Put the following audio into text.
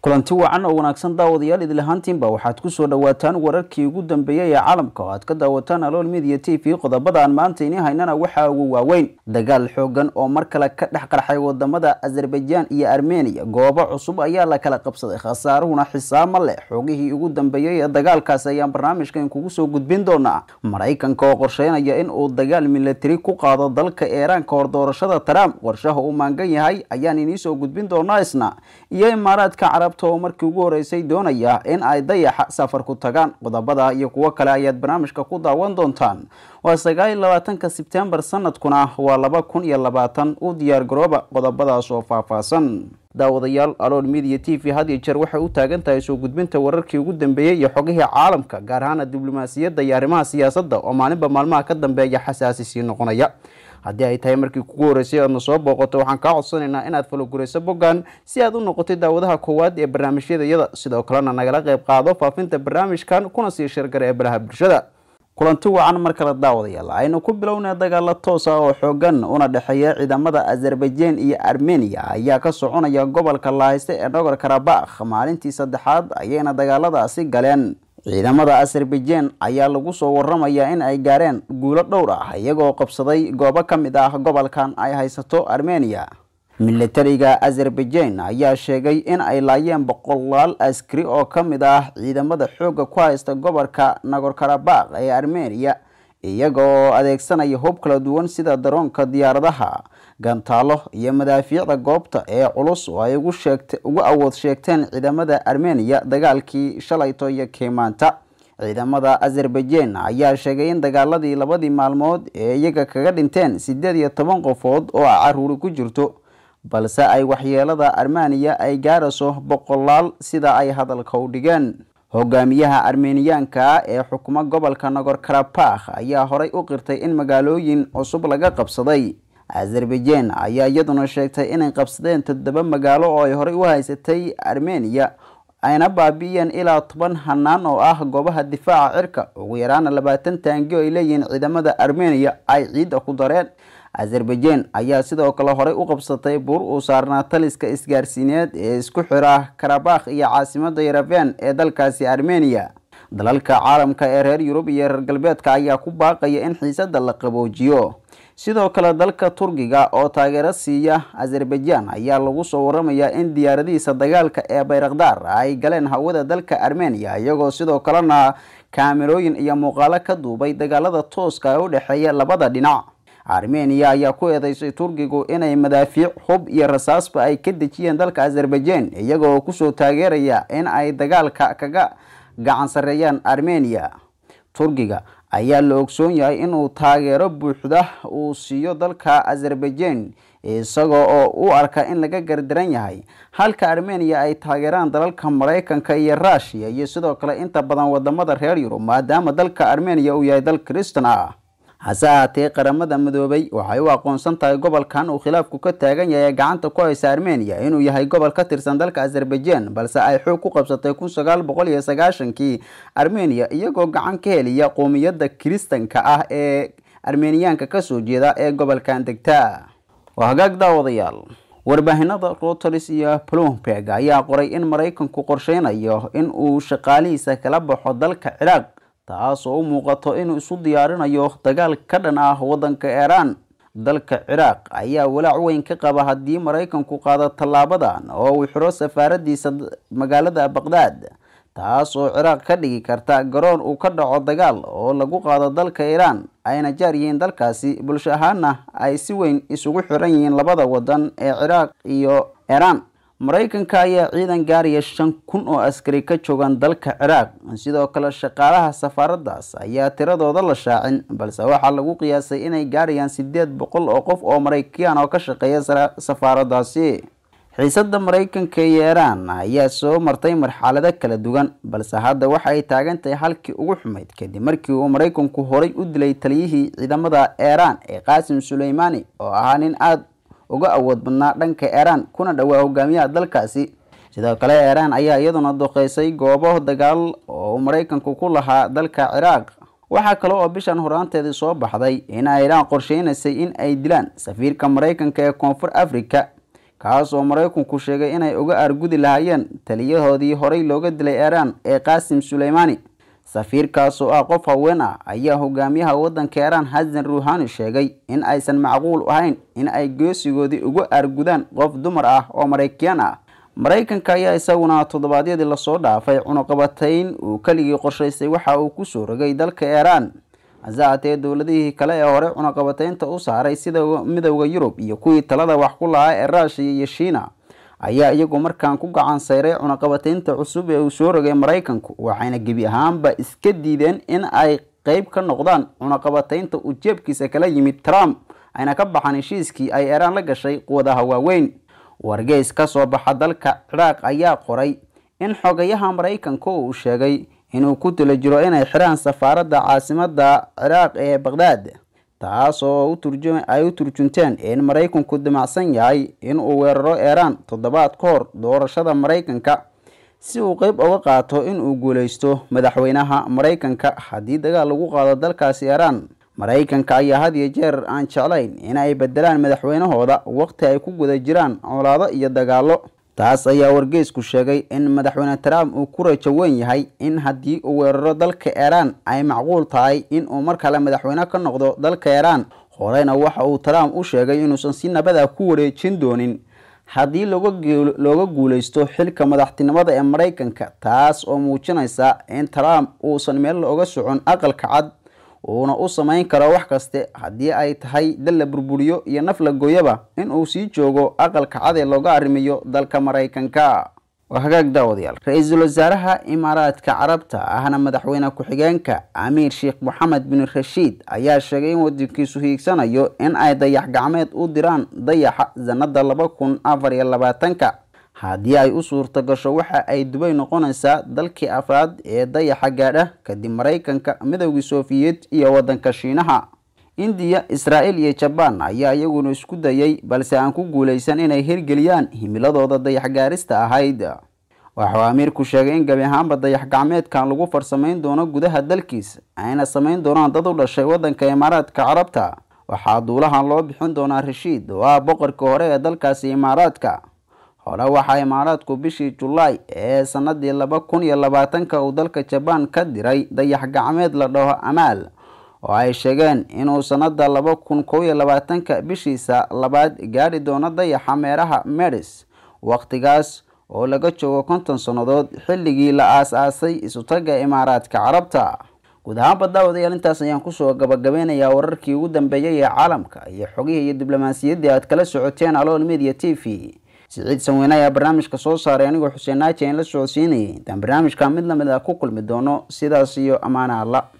kulanti wacan oo wanaagsan daawadayaal idil ahaantiinba waxaad ku soo dhawaataan wararkii ugu dambeeyay ee caalamka oo aad ka daawataan Alool Media TV qodobada aan maanta inii haynana waxa ugu waaweyn dagaal xoogan oo mar kale ka dhex qarxay wadamada Azerbaijan iyo Armenia goobo cusub ayaa la kala qabsaday khasaaruhuna xisaab leh xoogihii ugu dambeeyay ee dagaalkaas ayaan barnaamijkan kugu soo gudbin doonaa Mareykanka oo qorsheynaya in uu dagaal military ku qaado dalka Iran ka hor doorashada Trump qorshaha uu maangan yahay ayaan inii soo gudbin doonaa isna iyo imaaraadka markii ugu horeysay doonaya in ay dayaxa safar ku tagaan qodobada iyo kuwa kale ayaad barnaamijka ku daawan doontaan waa 29 September sanadkuna waa 2020 u diyaar garooba qodobadaas oo faahfaahsan daawadayaal Alool Media TV had iyo jeer waxay u taagan tahay soo gudbinta wararkii ugu dambeeyay iyo xogihii caalamka gaar ahaan diblomaasiyadda iyo arrimaha siyaasadda oo maalinba maalmaha ka dambeeya xasaasi noqonaya haddii ay tahay markii kugu horeysay aad soo booqato waxaan ka codsanaynaa inaad follow gareyso boggan si aad u noqoto daawadaha koowaad ee barnaamijyada sidoo kalena nagala qayb qaado faafinta barnaamijkan kuna sii shirgar ee baraha bulshada kulanti wacan mar kale daawadayaal aynu ku bilownaa dagaal toos ah oo xoogan una dhaxeeya ciidamada Azerbaijan iyo Armenia ayaa ka soconaya gobolka la haysta ee Dagaalkii maalintii saddexaad ayayna dagaaladaasi galeen ciidamada Azerbaijan ayaa lagu soo waramayaa in ay gaareen guulo dhowr ah iyagoo qabsaday goobo kamid ah gobolkan ay haysato Armenia militariga Azerbaijan ayaa sheegay in ay laayeen boqolaal askari oo kamid ah ciidamada xooga ku haysta gobolka Nagorno-Karabakh ee Armenia iyagoo adeegsanaya hub kala duwan sida daroonka diyaaradaha gantaalo iyo madaafiicda goobta ee culus oo ay ugu awood sheegteen ciidamada Armenia dagaalkii shalayto iyo keemaanta ciidamada Azerbaijan ayaa sheegay in dagaaladii labadii maalmood ee iyaga kaga dhinteen 18 qofood oo caruur ku jirto balse ay waxyeelada Armenia ay gaarayso boqolaal sida ay hadalka u dhigeen hogaamiyaha Armeniyaanka ee xukuma gobolka Nagorno-Karabakh ayaa horay u qirtay in magaalooyin cusub laga qabsaday Azerbaijan ayaa iyaduna sheegtay inay qabsadeen 7 magaalo oo ay horay u haysatay Armenia ayna baabi'iyeen ilaa 10 hanaan oo ah goobaha difaaca cirka ugu yaraan 20 taangi oo ay leeyihiin ciidamada Armenia ay ciida ku dareen Azerbaijan ayaa sidoo kale horay u qabsatay buur u saarnaa taliska isgaarsiineed ee isku xira Karabakh iyo caasimadda Yerevan ee dalkaasi Armenia dalalka caalamka ee reer Yurub iyo reer galbeedka ayaa ku baaqaya in xiisadda la qaboojiyo sidoo kale dalka Turkiga oo taageero siiya Azerbaijan ayaa lagu soo waramayaa in diyaaradihiisa dagaalka ee Bayraktar ay galeen hawada dalka Armenia iyagoo sidoo kalena kaamirooyin iyo muuqaalo ka duubay dagaalada tooska u dhaxeeya labada dhinac Armenia ayaa ku eedeysay Turkigu inay madaafiic hub iyo rasaasba ay ka dejiyeen dalka Azerbaijan iyagoo ku soo taageeraya in ay dagaalka kaga gacan sareeyaan Armenia Turkiga ayaa la ogsoon yahay inuu taageero buuxda uu siiyo dalka Azerbaijan isagoo oo u arka in laga gardaran yahay halka Armenia ay taageeraan dalalka Mareykanka iyo Russia iyo sidoo kale inta badan wadamada reer Yurub maadaama dalka Armenia uu yahay dal Kristaan ah hase ahaatee qaramada midoobay waxay u aqoonsan tahay gobolkan uu khilaafku ka taagan yahay gacanta ku haysa Armenia inuu yahay gobol ka tirsan dalka Azerbaijan balse ay xoog ku qabsatay 1990kii Armenia iyagoo gacan ka heliya qoomiyadda Kiristaanka ah ee Armeniyaanka ka soo jeeda ee gobolkan degta waa hagaag daawadayaal warbaahinada Reuters iyo Bloomberg ayaa qoray in Mareykanku qorsheynayo in uu shaqaalihiisa kala baxo dalka Ciraaq taas oo muuqato inuu isu diyaarinayo dagaal ka dhan ah wadanka Iran dalka Ciraaq ayaa walaac weyn ka qaba hadii Mareykanku qaado talaabadan oo uu xiro safaaradiisa magaalada Baghdad taas oo Ciraaq ka dhigi karta garoon uu ka dhaco dagaal oo lagu qaado dalka Iran ayna jaariyeen dalkaasi bulsho ahaana ay si weyn isugu xiran yihiin labada wadan ee Ciraaq iyo Iran Mareykanka ayaa ciidan gaaraya 5,000 oo askari ka joogan dalka Ciraaq sidoo kale shaqaalaha safaaradaas ayaa tiradooda la shaacin balse waxa lagu qiyaasay inay gaarayaan 800 oo qof oo Mareykan oo ka shaqeeya safaaradaasi xiisadda Mareykanka iyo Iran ayaa soo martay marxalado kala duwan balse hadda waxa ay taagan tahay halkii ugu xumeyd kadib markii uu Mareykanku horay u dilay taliyihii ciidamada Iran ee Qasim Suleimani oo ahaa nin aad uga awood badnaa dhanka Iran kuna dhawaa hogaamiyaha dalkaasi sidoo kale Iran ayaa iyaduna doqeysay goobo dagaal oo Mareykanku ku lahaa dalka Ciraaq waxa kale oo bishan horaanteedii soo baxday in Iran qorsheynaysay in ay dilaan safiirka Mareykanka ee Koonfur Afrika kaas oo Mareykanku sheegay inay uga argudi lahaayeen taliyahoodii horey looga dilay Iran ee Qasim Suleimani. safiirkaas oo qof haween ayaa hogaamiyaha wadanka Iran Hassan Rouhani sheegay in aysan macquul ahayn in ay geesigoodii uga argudaan qof dumar oo Mareykan Mareykanka ayaa isaguna toddobaadyadii la soo dhaafay cunaqabatayn uu kaligii qorshaysay waxa uu ku soo rogay dalka Iran. azaatee dawladihii kale ee hore cunaqabataynta u saaray sida midowga Yurub iyo kuwii talada wax ku lahaa ee Russia iyo Shiina ayaa iyagu markaan ku gacan sayray cunaqabataynta cusub ee uu soo rogay Mareykanku, waxayna gebi ahaanba iska diideen in ay qayb ka noqdaan cunaqabataynta uu jeebkiisa kala yimid Trump ayna ka baxaan heshiiskii ay Iran la gashay quwadaha waaweyn. wargeys ka soo baxa dalka Ciraaq ayaa qoray in xogayaha Mareykanka uu sheegay inuu ku talo jiro inay xiraan safaaradda caasimadda Ciraaq ee Baghdad, taas oo ay u turjunteen in Mareykanku damacsan yahay in uu weeraro Iran toddobaad ka hor doorashada Mareykanka si uu qayb uga qaato in uu guuleysto madaxweynaha Mareykanka haddii dagaal lagu qaado dalkaasi Iran. Mareykanka ayaa had iyo jeer aan jeclayn in ay bedelaan madaxweynahooda waqti ay ku guda jiraan colaado iyo dagaalo. taas ayaa wargeysku sheegay in madaxweyne Trump uu ku rajo weyn yahay in haddii uu weeraro dalka Iran ay macquul tahay in uu mar kale madaxweyne ka noqdo dalka Iran. horeyna waxa uu Trump u sheegay inuusan si nabad ku wareejin doonin haddii looga guuleysto xilka madaxtinimada ee Mareykanka, taas oo muujinaysa in Trump uusan meel looga socon aqalka cad uuna u samayn karo wax kaste haddii ay tahay dal la burburiyo iyo naf la gooyaba in uu sii joogo aqalka cad ee looga arrimiyo dalka Mareykanka. وهاجاك داوديال رئيس الوزراء إمارات كعربتا أهنا مدحوينة كحجانكا أمير شيخ محمد بن رشيد أيا شجعين وديكي سهيك سنة يو إن أي ضيح جامعات وديران ضيح زند لبكون أفري اللباتنكا هادي أي أسور تجشوحة أي دبي نقونسا دلكي أفراد ضيح جاره كدي مريكنكا مدوي سوفيت يودن كشينها India, Israel iyo Japan ayaa iyaguna isku dayay balse aan ku guuleysan inay hirgeliyaan himiladooda dayax gaarista ahayd. Waxa amiirku sheegay in gabi ahaanba dayax gacmeedkan lagu farsamayn doono gudaha dalkiisa ayna samayn doonaan dad u dhashay wadanka Imaaraadka Carabta. Waxa duulahan loo bixin doonaa Rashid waa boqorka hore ee dalkaasi Imaaraadka. hore waxa Imaaraadku bishii July ee sanadii 2020 uu dalka Japan ka diray dayax gacmeed la dhaho Amal oo ay sheegeen inuu sanada 2021 bishiisa labaad gaari doono dayaxa meeraha Meris, waqtigaas oo laga joogo 50 sanadood xilligii la aasaasay isu taga Imaaraadka Carabta. guud ahaan daawadayaal intaas ayaan ku soo gabagabeynayaa wararkii ugu dambeeyay ee caalamka iyo xogihii iyo diblomaasiyadda aad kala socoteen Alool Media TV. سعيد سوينا يا برنامج كصوص صار يعني وحسين ناجي للسعوديين. تم برنامج كامل لما لا كل مدونه سيدا سيو أمانة الله.